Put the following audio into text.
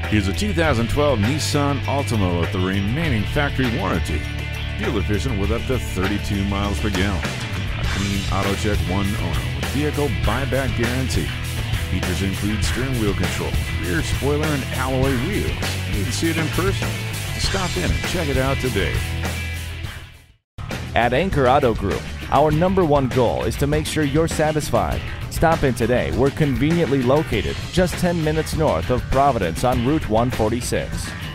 Here's a 2012 Nissan Altima with the remaining factory warranty. Fuel efficient with up to 32 miles per gallon. A clean AutoCheck 1 owner with vehicle buyback guarantee. Features include steering wheel control, rear spoiler, and alloy wheels. You can see it in person. Stop in and check it out today. At Anchor Auto Group, our #1 goal is to make sure you're satisfied. Stop in today. We're conveniently located just 10 minutes north of Providence on Route 146.